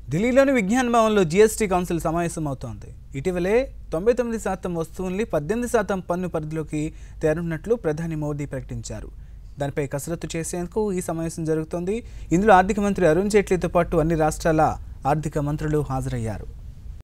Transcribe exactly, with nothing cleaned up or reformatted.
ఢిల్లీలోని విజ్ఞాన్ భవన్లో GST council సమావేశమవుతోంది. ఇటీవలే తొంభై తొమ్మిది శాతం వస్తువుల్ని పద్దెనిమిది శాతం పన్ను పరిధిలోకి తేనున్నట్లు ప్రధాని మోదీ ప్రకటించారు. దానిపై కసరత్తు చేసేందుకు ఈ సమావేశం జరుగుతోంది. ఇందులో ఆర్థిక మంత్రి అరుణ్ జైట్లీతో పాటు అన్ని రాష్ట్రాల ఆర్థిక మంత్రులు హాజరయ్యారు.